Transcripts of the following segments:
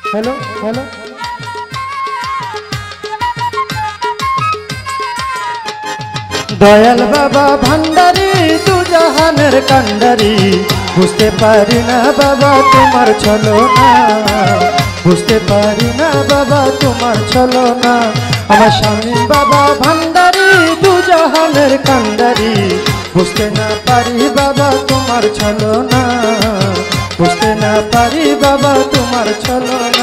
Hello hello Dayal Baba Bhandari तू जहानेर कांडारी बुझते पारी ना बाबा तुम्हार छलना बुझते पारी ना बाबा तुम्हार छलना आमार स्वामी बाबा भांडारी तू जहानेर कांडारी बुझते ना पारी बाबा तुम्हार छलना बुझते ना पारी बाबा तुम्हार छलना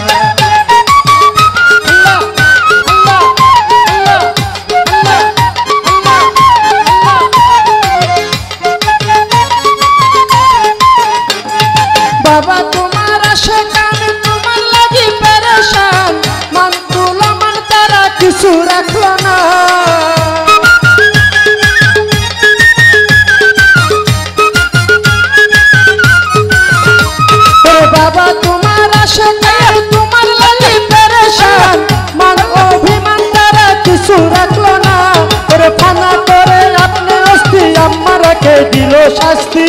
बाबा तुम्हार आशिकान तुम्हार लागी परेशान मन तुला मन तारा किछु राखलो ना बाबा तुम्हार आशिकान तुम्हार लागी परेशान मन अभिमान तारा किछु राखलो ना ओरे फाना करे अपने अस्थि अम्मा के दिलो शास्ति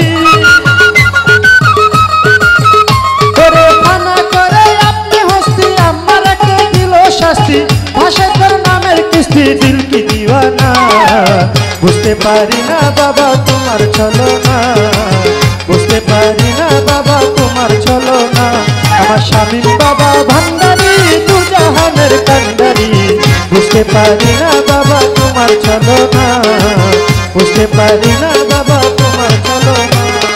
दिल की दीवाना बुझते पारी ना बाबा तुम्हार छलना बुझते पारी ना बाबा तुम्हार छलना आमार स्वामी बाबा भांडारी तू जहानेर कांडारी बुझते पारी ना बाबा तुम्हार छलना बुझते पारी ना बाबा तुम्हार छलना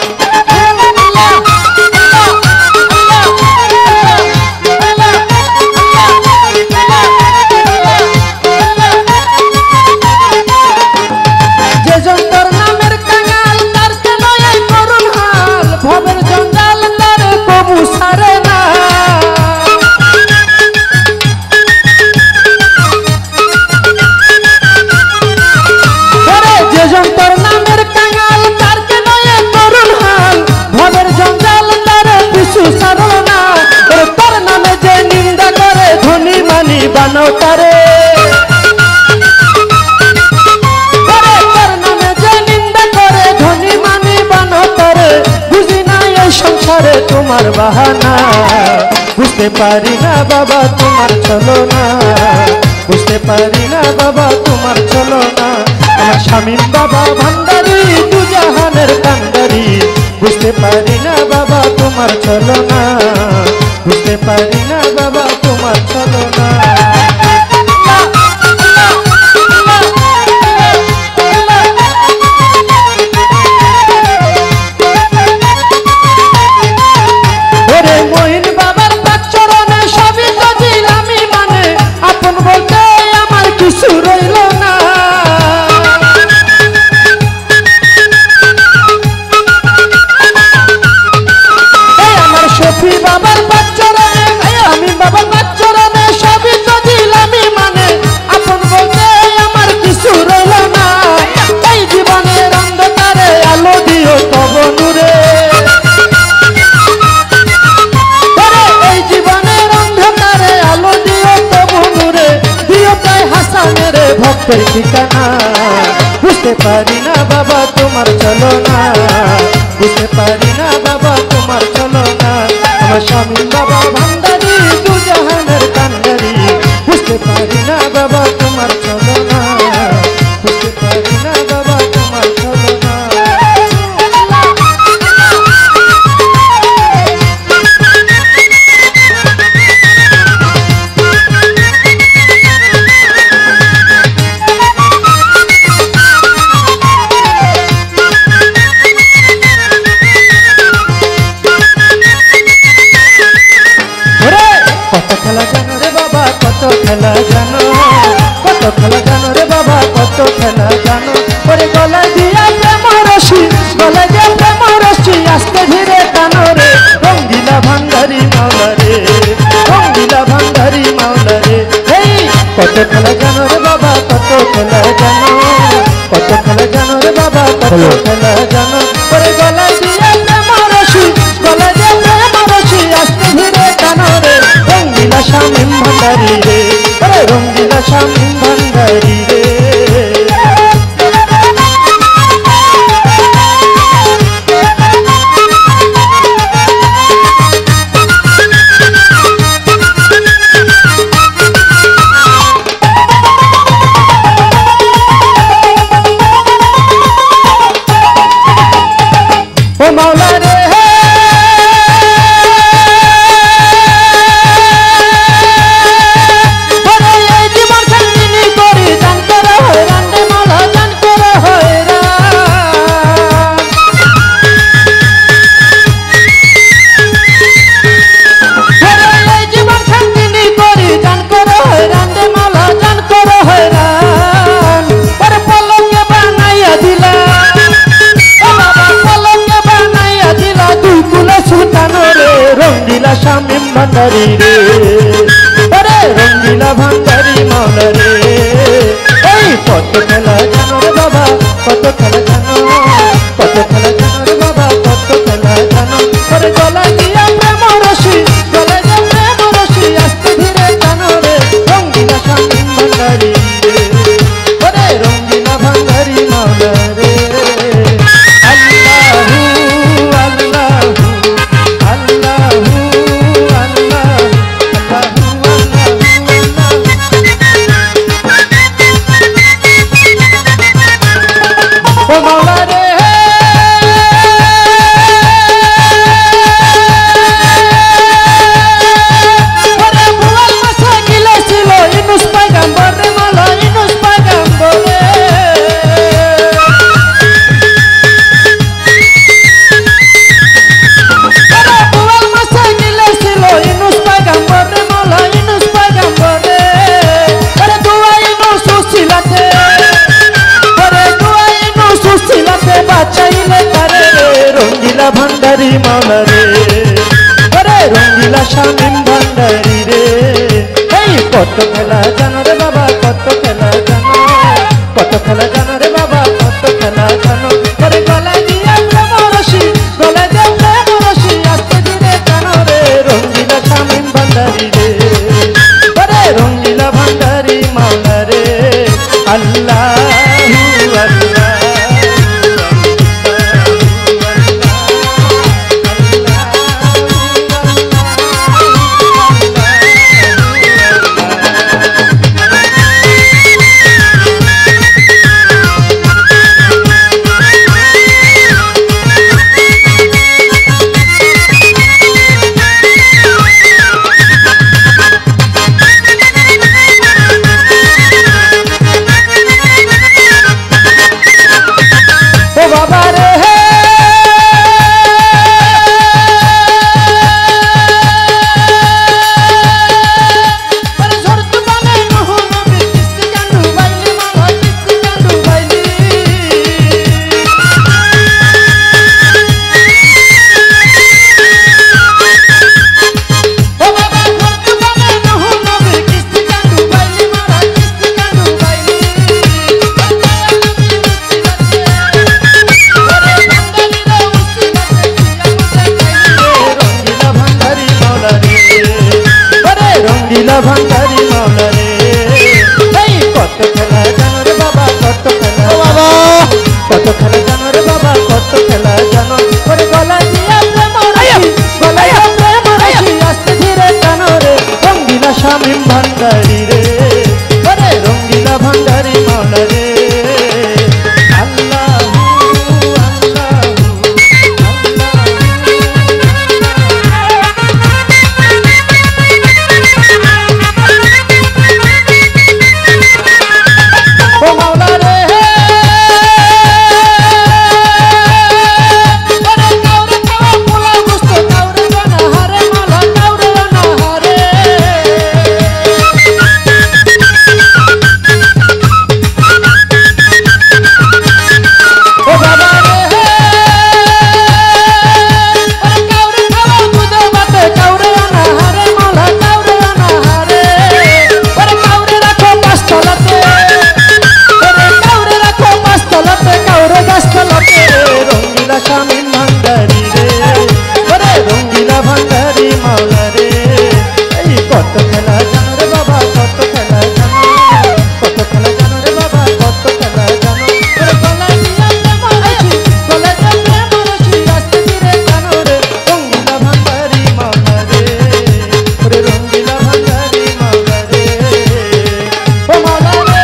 तुम्हार बहाना बुझते पारी ना बाबा तुम्हार छलना बुझते पारी ना बाबा तुम्हार छलना आमार स्वामी बाबा भांडारी तू जहानेर कांडारी बुझते पारी ना बाबा तुम्हार छलना बुझते पारी ना बाबा तुम्हार छलना भक्तर ठिकाना बुझते पारी ना बाबा तुम्हार छलना बुझते पारी ना बाबा तुम्हार छलना आमार स्वामी बाबा भांडारी तू जहानेर कांडारी बुझते पारी ना बाबा तुम्हार छलना बुझते पारी ना बाबा तुम्हार छलना खेला जानो कत खेला जानो रे बाबा कत खेला जानो ओरे गला दिया प्रेम रसी गला दिया प्रेम रसी आस्ते धीरे टानो रे रंगीला भांडारी मावला रे रंगीला भांडारी मावला रे कत खेला जानो रे बाबा कत खेला जानो कत खेला जानो रे बाबा कत खेला जानो ओरे गला दिया प्रेम रसी गला दिया प्रेम रसी आस्ते धीरे टानो रे रंगीला स्वामी भांडारी रे रंगीला स्वामी भांडारी रे শামীম ভান্ডারি রে ওরে রঙ্গিলা ভান্ডারি মাওলা রে এই কত খেলা জানো রে বাবা কত খেলা জানো কত খেলা জানো রে বাবা কত খেলা জানো ওরে গলা দিয়া প্রেম রশি গলা দিয়া প্রেম রশি আস্তে ধীরে জানো রে রঙ্গিলা শামীম ভান্ডারি রে ওরে রঙ্গিলা ভান্ডারি মাওলা রে ভান্ডারি মাওলা রে ওরে রঙ্গিলা শামীম ভান্ডারি রে এই কত খেলা জানো রে বাবা কত খেলা জানো কত খেলা জানো রে বাবা কত খেলা জানো ওরে গলা দিয়া প্রেম রশি গলা দিয়া প্রেম রশি আস্তে ধীরে জানো রে রঙ্গিলা শামীম ভান্ডারি রে ওরে রঙ্গিলা ভান্ডারি মাওলা রে আল্লাহু আল্লাহ রঙ্গিলা ভান্ডারি মাওলা রে এই কত খেলা জানো রে বাবা কত খেলা বাবা কত খেলা জানো রে বাবা কত খেলা জানো ওরে গলা দিয়া প্রেম রশি গলা দিয়া প্রেম রশি আস্তে ধীরে জানো রে রঙ্গিলা শামীম ভান্ডারি রে ওরে রঙ্গিলা ভান্ডারি মাওলা রে শামীম ভান্ডারি রে ওরে রঙ্গিলা ভান্ডারি মাওলা রে এই কত খেলা জানো রে বাবা কত খেলা জানো কত খেলা জানো রে বাবা কত খেলা জানো ওরে গলা দিয়া প্রেম রশি গলা দিয়া প্রেম রশি আস্তে ধীরে জানো রে রঙ্গিলা ভান্ডারি মাওলা রে ওরে রঙ্গিলা ভান্ডারি মাওলা রে ও মাওলা রে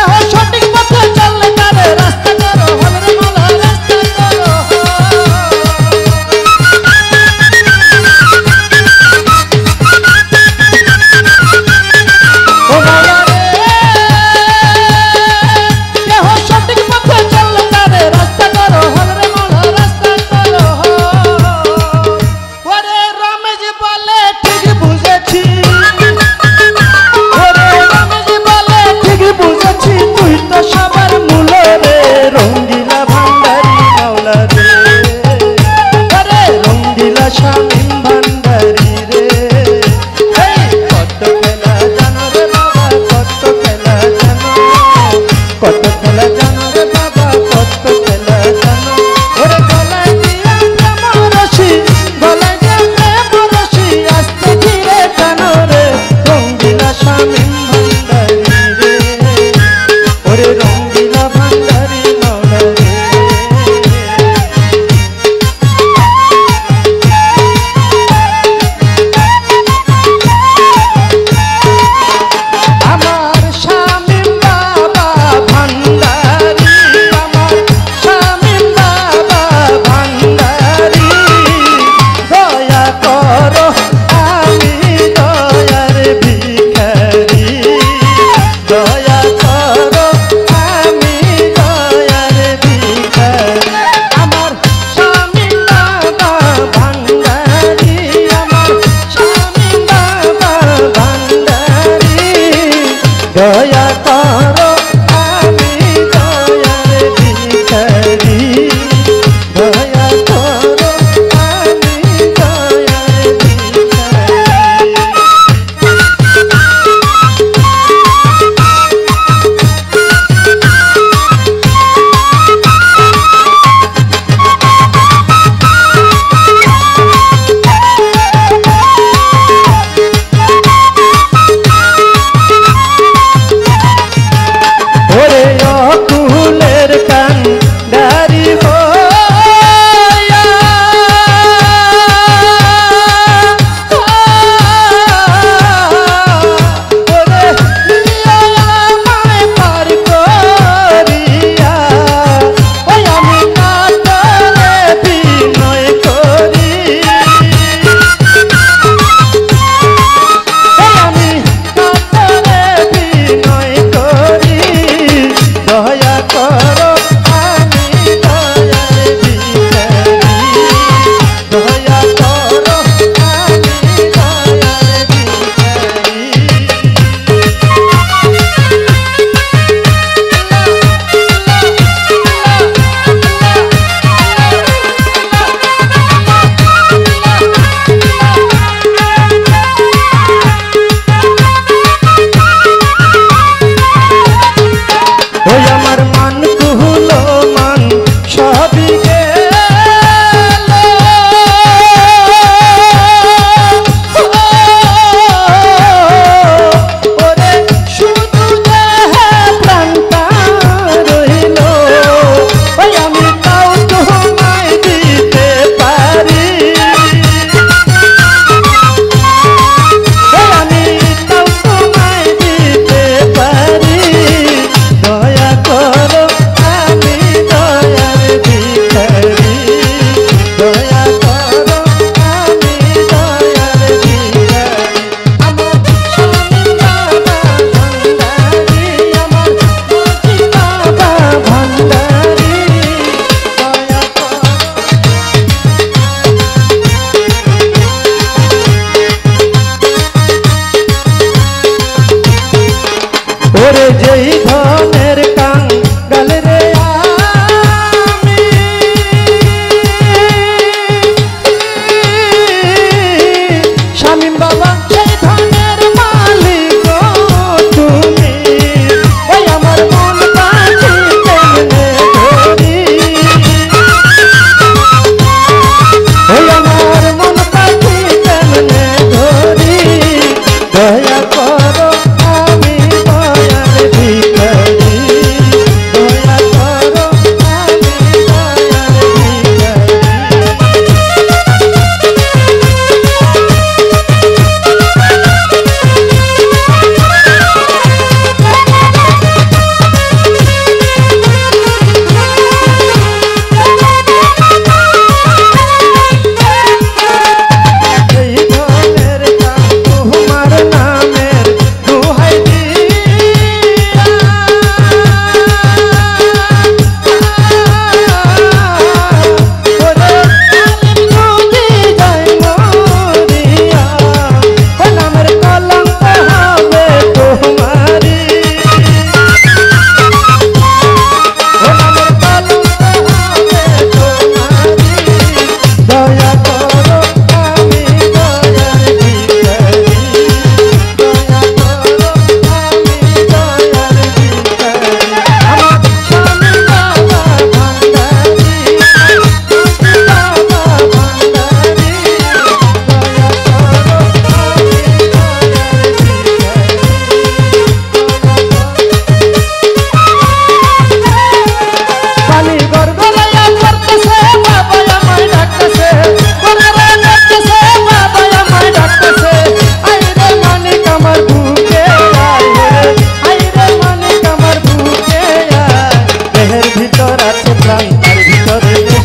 সঠিক পথে চললে রাস্তা করো হল রে মাওলা রাস্তা করো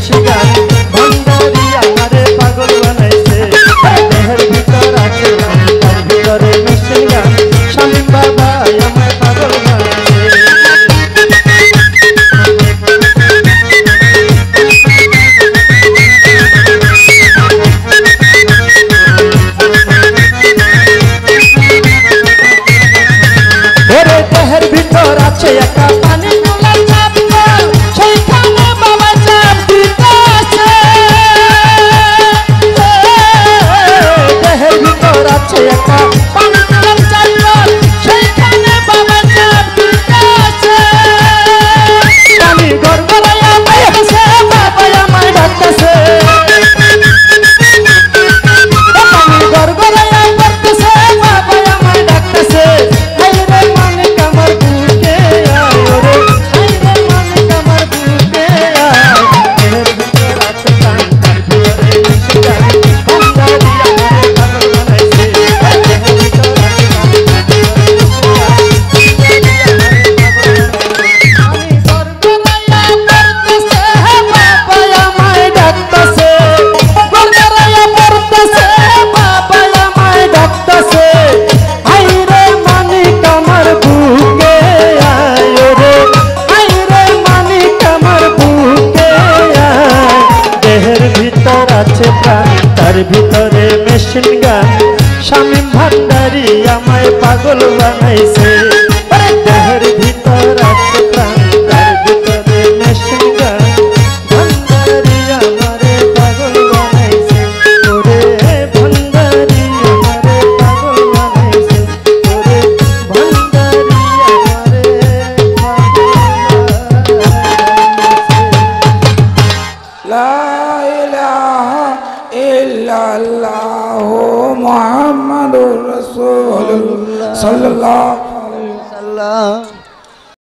মিষ্টি গান ভান্ডারি আমারে পাগল বানাইছে দেহের ভিতর আছে প্রাণ তার ভিতরে মিষ্টি গান শামীম বাবা আমায় পাগল বানাইছে ওরে দেহের ভিতর আছে একটা পানি তোলা চাপ সেইখানে বাবা চাপ দিতেছে দেহের ভিতর আছে একটা পানি তোলা চাপ সেইখানে বাবা চাপ দিতেছে পানি গড়গড়াইয়া বইতেছে বাবা আমায় ডাকতেছে পানি গড়গড়াইয়া বইতেছে বাবা আমায় ডাকতেছে তার ভিতরে মেশিন গান শামীম ভান্ডারি আমায় পাগল বানাইছে দেহের ভিতর আছে প্রাণ তার ভিতরে মেশিন গান ভান্ডারি আমারে পাগল বানাইছে ওরে ভান্ডারি আমারে পাগল বানাইছে ওরে ভান্ডারি আমারে পাগল বানাইছে লা ইলাহা ইল্লাল্লাহু মুহাম্মাদুর রাসূলুল্লাহ সাল্লাল্লাহু আলাইহি ওয়াসাল্লাম।